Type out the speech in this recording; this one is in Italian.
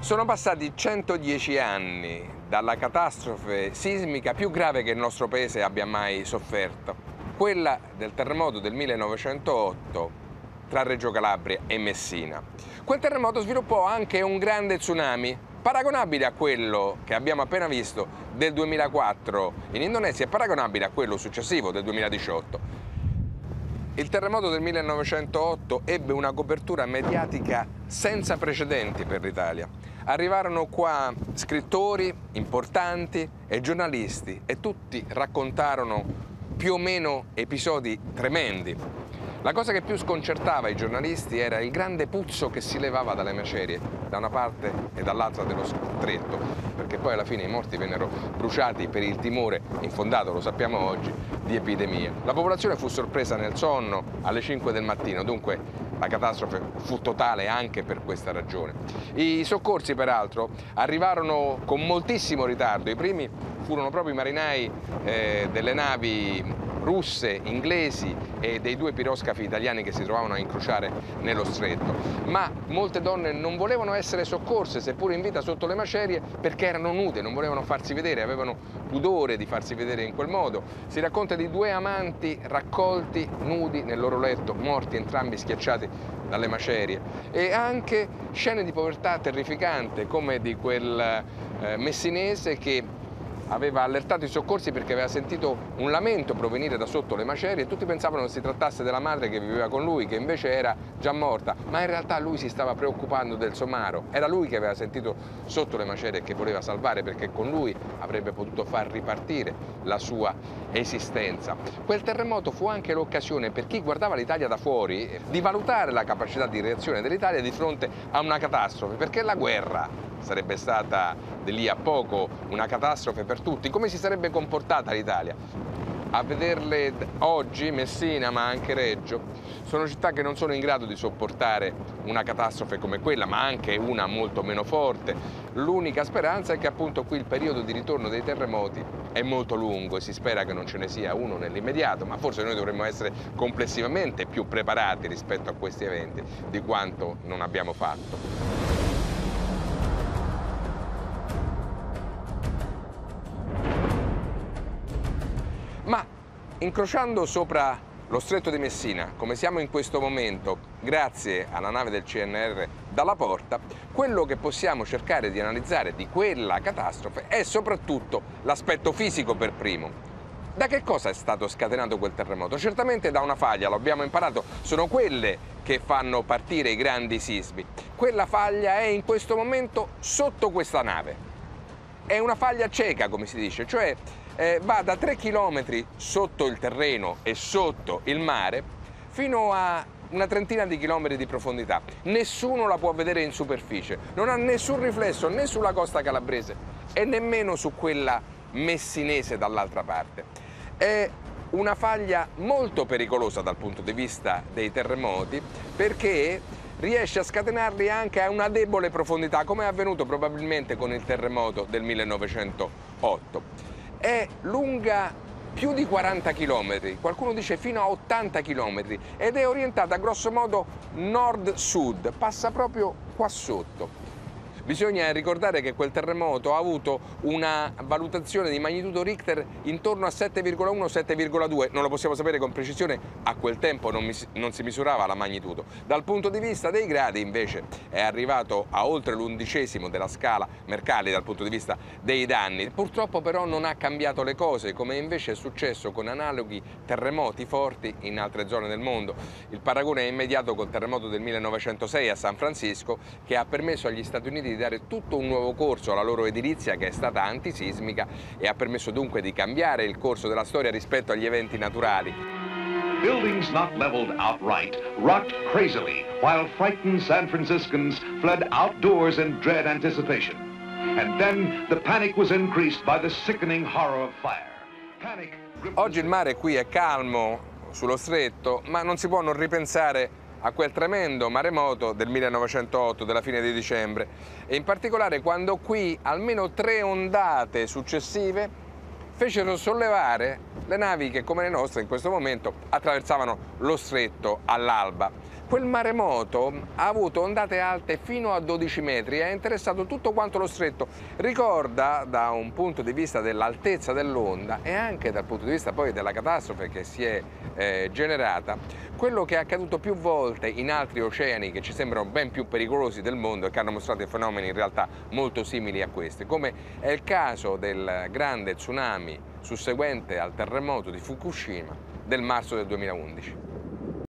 Sono passati 110 anni dalla catastrofe sismica più grave che il nostro paese abbia mai sofferto, quella del terremoto del 1908 tra Reggio Calabria e Messina. Quel terremoto sviluppò anche un grande tsunami, paragonabile a quello che abbiamo appena visto del 2004 in Indonesia e paragonabile a quello successivo del 2018. Il terremoto del 1908 ebbe una copertura mediatica senza precedenti per l'Italia. Arrivarono qua scrittori importanti e giornalisti e tutti raccontarono più o meno episodi tremendi. La cosa che più sconcertava i giornalisti era il grande puzzo che si levava dalle macerie, da una parte e dall'altra dello stretto, perché poi alla fine i morti vennero bruciati per il timore, infondato, lo sappiamo oggi, di epidemie. La popolazione fu sorpresa nel sonno alle 5 del mattino, dunque la catastrofe fu totale anche per questa ragione. I soccorsi, peraltro, arrivarono con moltissimo ritardo. I primi furono proprio i marinai delle navi russe, inglesi e dei due piroscafi italiani che si trovavano a incrociare nello stretto. Ma molte donne non volevano essere soccorse, seppur in vita sotto le macerie, perché erano nude, non volevano farsi vedere, avevano pudore di farsi vedere in quel modo. Si racconta di due amanti raccolti nudi nel loro letto, morti entrambi schiacciati dalle macerie, e anche scene di povertà terrificante, come di quel messinese che aveva allertato i soccorsi perché aveva sentito un lamento provenire da sotto le macerie e tutti pensavano si trattasse della madre che viveva con lui, che invece era già morta, ma in realtà lui si stava preoccupando del somaro. Era lui che aveva sentito sotto le macerie e che voleva salvare, perché con lui avrebbe potuto far ripartire la sua esistenza. Quel terremoto fu anche l'occasione per chi guardava l'Italia da fuori di valutare la capacità di reazione dell'Italia di fronte a una catastrofe, perché la guerra sarebbe stata di lì a poco una catastrofe per tutti. Come si sarebbe comportata l'Italia? A vederle oggi, Messina ma anche Reggio, sono città che non sono in grado di sopportare una catastrofe come quella, ma anche una molto meno forte. L'unica speranza è che appunto qui il periodo di ritorno dei terremoti è molto lungo e si spera che non ce ne sia uno nell'immediato, ma forse noi dovremmo essere complessivamente più preparati rispetto a questi eventi di quanto non abbiamo fatto. Ma incrociando sopra lo stretto di Messina, come siamo in questo momento, grazie alla nave del CNR dalla porta, quello che possiamo cercare di analizzare di quella catastrofe è soprattutto l'aspetto fisico per primo. Da che cosa è stato scatenato quel terremoto? Certamente da una faglia, lo abbiamo imparato, sono quelle che fanno partire i grandi sismi. Quella faglia è in questo momento sotto questa nave. È una faglia cieca, come si dice, cioè va da 3 chilometri sotto il terreno e sotto il mare fino a una trentina di chilometri di profondità. Nessuno la può vedere in superficie, non ha nessun riflesso né sulla costa calabrese e nemmeno su quella messinese dall'altra parte. È una faglia molto pericolosa dal punto di vista dei terremoti, perché riesce a scatenarli anche a una debole profondità, come è avvenuto probabilmente con il terremoto del 1908. È lunga più di 40 km, qualcuno dice fino a 80 km, ed è orientata grosso modo nord-sud, passa proprio qua sotto. Bisogna ricordare che quel terremoto ha avuto una valutazione di magnitudo Richter intorno a 7,1-7,2, non lo possiamo sapere con precisione, a quel tempo non si misurava la magnitudo. Dal punto di vista dei gradi invece è arrivato a oltre l'11° della scala Mercalli dal punto di vista dei danni. Purtroppo però non ha cambiato le cose, come invece è successo con analoghi terremoti forti in altre zone del mondo. Il paragone è immediato col terremoto del 1906 a San Francisco, che ha permesso agli Stati Uniti di dare tutto un nuovo corso alla loro edilizia, che è stata antisismica, e ha permesso dunque di cambiare il corso della storia rispetto agli eventi naturali. Buildings not leveled outright rocked crazily while frightened San Franciscans fled outdoors in dread anticipation. And then the panic was increased by the sickening horror of fire. Oggi il mare qui è calmo sullo stretto, ma non si può non ripensare a quel tremendo maremoto del 1908, della fine di dicembre, e in particolare quando qui almeno 3 ondate successive fecero sollevare le navi che, come le nostre in questo momento, attraversavano lo stretto all'alba. Quel maremoto ha avuto ondate alte fino a 12 metri e ha interessato tutto quanto lo stretto. Ricorda, da un punto di vista dell'altezza dell'onda e anche dal punto di vista poi della catastrofe che si è generata, quello che è accaduto più volte in altri oceani che ci sembrano ben più pericolosi del mondo e che hanno mostrato fenomeni in realtà molto simili a questi, come è il caso del grande tsunami susseguente al terremoto di Fukushima del marzo del 2011.